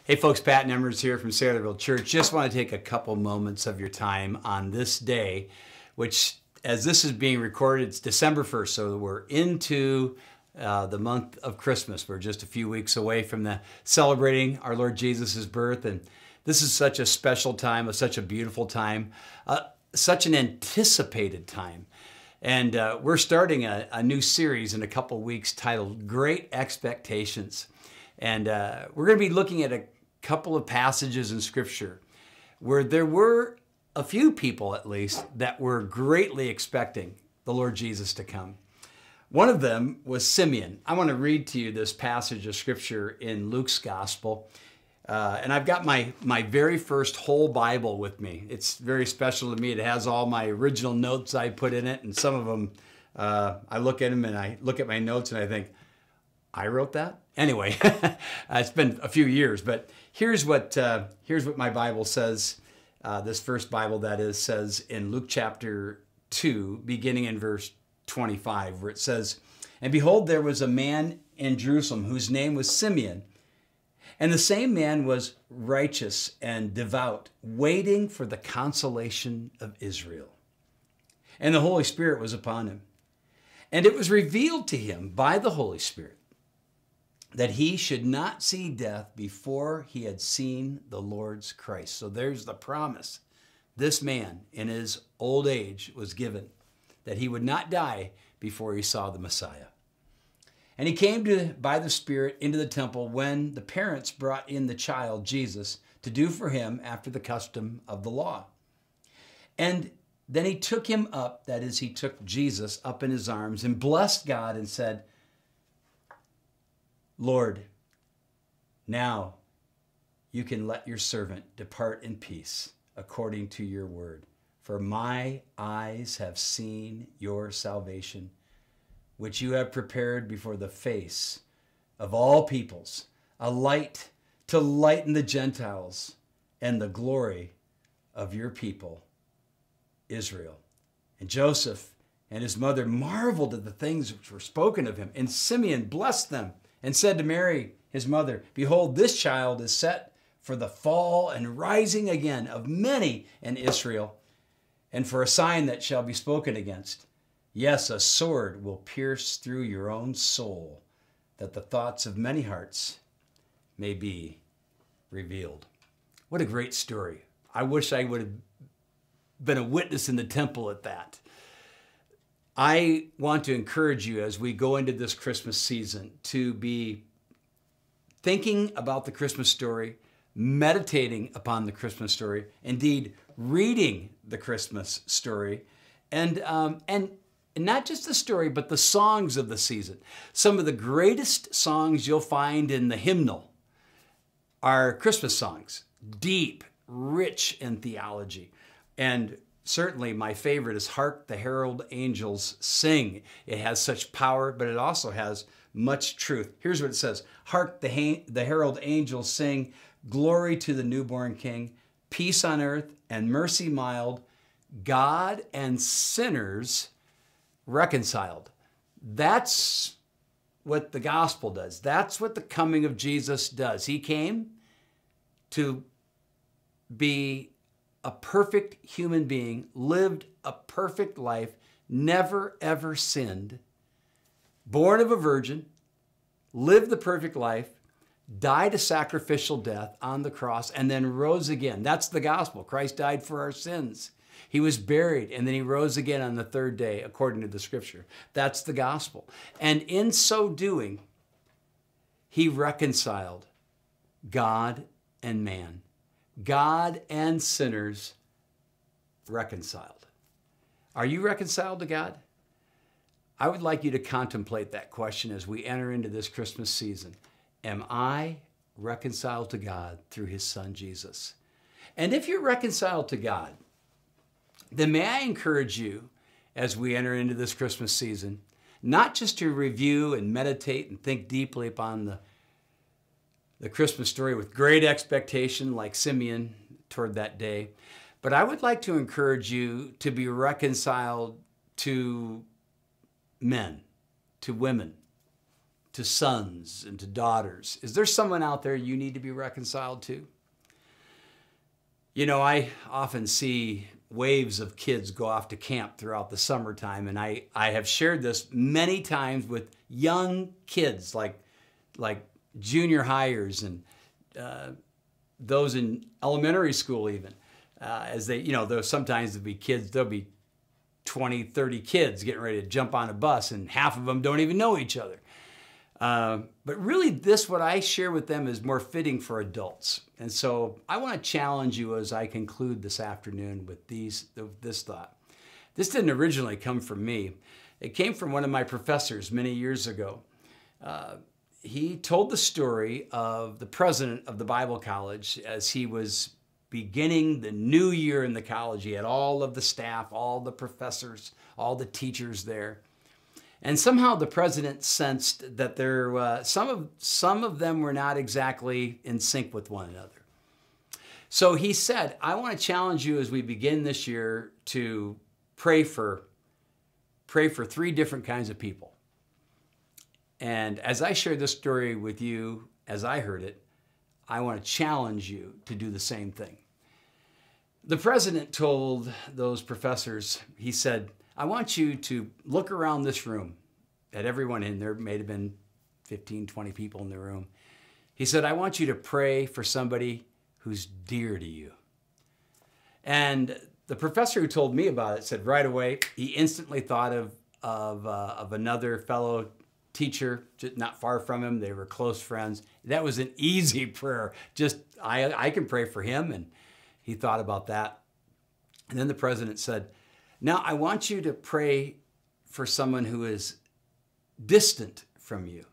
Hey folks, Pat Nemmers here from Saylorville Church. Just want to take a couple moments of your time on this day, which as this is being recorded, it's December 1st, so we're into the month of Christmas. We're just a few weeks away from celebrating our Lord Jesus' birth, and this is such a special time, such a beautiful time, such an anticipated time. And we're starting a new series in a couple weeks titled Great Expectations. And we're going to be looking at a couple of passages in Scripture where there were a few people, at least, that were greatly expecting the Lord Jesus to come. One of them was Simeon. I want to read to you this passage of Scripture in Luke's Gospel. And I've got my very first whole Bible with me. It's very special to me. It has all my original notes I put in it, and some of them, I look at them and I look at my notes and I think, I wrote that? Anyway, it's been a few years, but here's what my Bible says. This first Bible, that is, says in Luke chapter 2, beginning in verse 25, where it says, "And behold, there was a man in Jerusalem whose name was Simeon. And the same man was righteous and devout, waiting for the consolation of Israel. And the Holy Spirit was upon him. And it was revealed to him by the Holy Spirit that he should not see death before he had seen the Lord's Christ." So there's the promise. This man in his old age was given that he would not die before he saw the Messiah. And he came by the Spirit into the temple when the parents brought in the child Jesus to do for him after the custom of the law. And then he took him up, that is, he took Jesus up in his arms and blessed God and said, "Lord, now you can let your servant depart in peace according to your word. For my eyes have seen your salvation, which you have prepared before the face of all peoples, a light to lighten the Gentiles and the glory of your people, Israel." And Joseph and his mother marveled at the things which were spoken of him. And Simeon blessed them and said to Mary, his mother, "Behold, this child is set for the fall and rising again of many in Israel, and for a sign that shall be spoken against. Yes, a sword will pierce through your own soul, that the thoughts of many hearts may be revealed." What a great story. I wish I would have been a witness in the temple at that. I want to encourage you as we go into this Christmas season to be thinking about the Christmas story, meditating upon the Christmas story, indeed reading the Christmas story, and not just the story, but the songs of the season. Some of the greatest songs you'll find in the hymnal are Christmas songs, deep, rich in theology. And certainly my favorite is "Hark the Herald Angels Sing." It has such power, but it also has much truth. Here's what it says. "Hark the herald angels sing, glory to the newborn King, peace on earth and mercy mild, God and sinners reconciled." That's what the gospel does. That's what the coming of Jesus does. He came to be a perfect human being, lived a perfect life, never ever sinned, born of a virgin, lived the perfect life, died a sacrificial death on the cross, and then rose again. That's the gospel. Christ died for our sins. He was buried, and then he rose again on the third day, according to the Scripture. That's the gospel. And in so doing, he reconciled God and man. God and sinners reconciled. Are you reconciled to God? I would like you to contemplate that question as we enter into this Christmas season. Am I reconciled to God through his Son, Jesus? And if you're reconciled to God, then may I encourage you as we enter into this Christmas season, not just to review and meditate and think deeply upon the Christmas story with great expectation like Simeon toward that day, but I would like to encourage you to be reconciled to men, to women, to sons and to daughters. Is there someone out there you need to be reconciled to? You know, I often see waves of kids go off to camp throughout the summertime, and I have shared this many times with young kids, like junior hires and those in elementary school even, as they, you know, sometimes there'll be 20, 30 kids getting ready to jump on a bus, and half of them don't even know each other. But really what I share with them is more fitting for adults. And so I want to challenge you as I conclude this afternoon with this thought. This didn't originally come from me. It came from one of my professors many years ago. He told the story of the president of the Bible college as he was beginning the new year in the college. He had all of the staff, all the professors, all the teachers there. And somehow the president sensed that some of them were not exactly in sync with one another. So he said, I want to challenge you as we begin this year to pray for 3 different kinds of people. And as I share this story with you, as I heard it, I want to challenge you to do the same thing. The president told those professors, he said, I want you to look around this room at everyone in there. May have been 15, 20 people in the room. He said, I want you to pray for somebody who's dear to you. And the professor who told me about it said right away, he instantly thought of another fellow teacher just not far from him. They were close friends. That was an easy prayer. Just, I can pray for him. And he thought about that. And then the president said, now, I want you to pray for someone who is distant from you.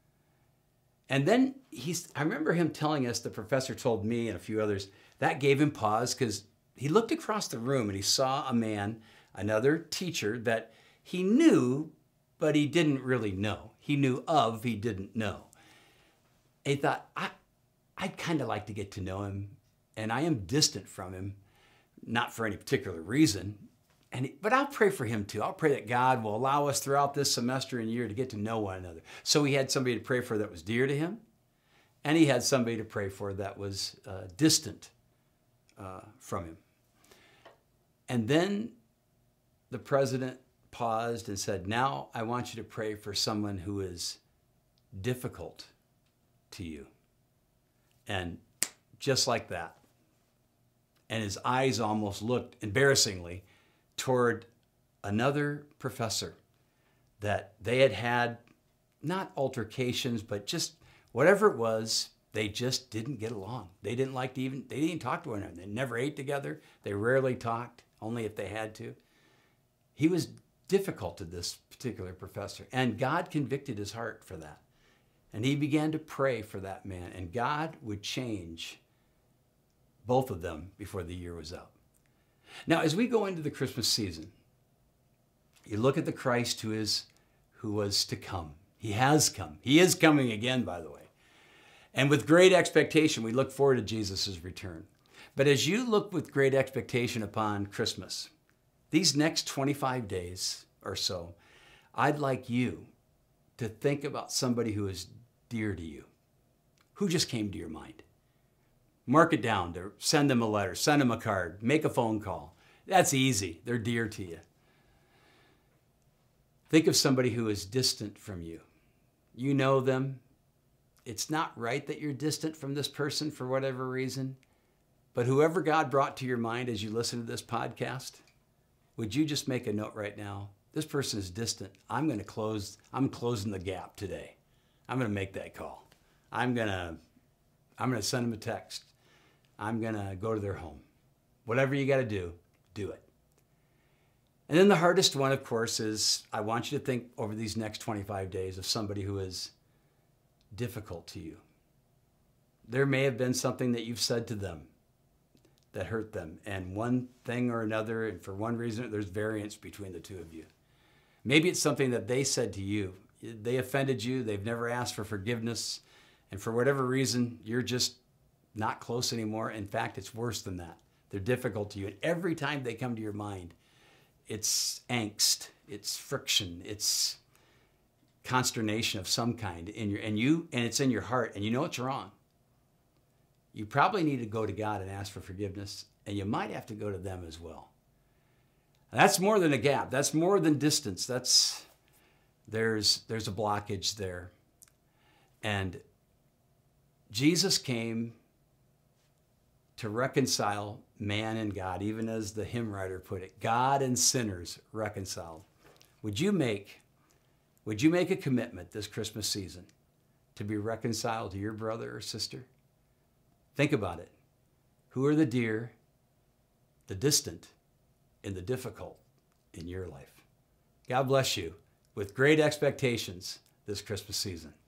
And then I remember him telling us, the professor told me and a few others, that gave him pause because he looked across the room and he saw a man, another teacher that he knew, but he didn't really know. He knew of, he didn't know. And he thought, I'd kind of like to get to know him, and I am distant from him, not for any particular reason. But I'll pray for him too. I'll pray that God will allow us throughout this semester and year to get to know one another. So he had somebody to pray for that was dear to him, and he had somebody to pray for that was distant from him. And then the president paused and said, now I want you to pray for someone who is difficult to you. And just like that. And his eyes almost looked embarrassingly toward another professor that they had not altercations, but just whatever it was, they just didn't get along. They didn't talk to one another. They never ate together. They rarely talked, only if they had to. He was difficult to this particular professor, and God convicted his heart for that. And he began to pray for that man, and God would change both of them before the year was out. Now, as we go into the Christmas season, you look at the Christ who was to come. He has come. He is coming again, by the way. And with great expectation, we look forward to Jesus' return. But as you look with great expectation upon Christmas, these next 25 days or so, I'd like you to think about somebody who is dear to you. Who just came to your mind? Mark it down. Send them a letter. Send them a card. Make a phone call. That's easy. They're dear to you. Think of somebody who is distant from you. You know them. It's not right that you're distant from this person for whatever reason. But whoever God brought to your mind as you listen to this podcast, would you just make a note right now? This person is distant. I'm closing the gap today. I'm going to make that call. I'm going to send them a text. I'm going to go to their home. Whatever you got to do it. And then the hardest one, of course, is I want you to think over these next 25 days of somebody who is difficult to you. There may have been something that you've said to them that hurt them, and one thing or another, and for one reason, there's variance between the two of you. Maybe it's something that they said to you. They offended you. They've never asked for forgiveness. And for whatever reason, you're just not close anymore. In fact, it's worse than that. They're difficult to you. And every time they come to your mind, it's angst, it's friction, it's consternation of some kind in your, and it's in your heart, and you know it's wrong, you probably need to go to God and ask for forgiveness, and you might have to go to them as well. That's more than a gap. That's more than distance. There's a blockage there. And Jesus came to reconcile man and God, even as the hymn writer put it, God and sinners reconciled. Would you make a commitment this Christmas season to be reconciled to your brother or sister? Think about it. Who are the dear, the distant, and the difficult in your life? God bless you with great expectations this Christmas season.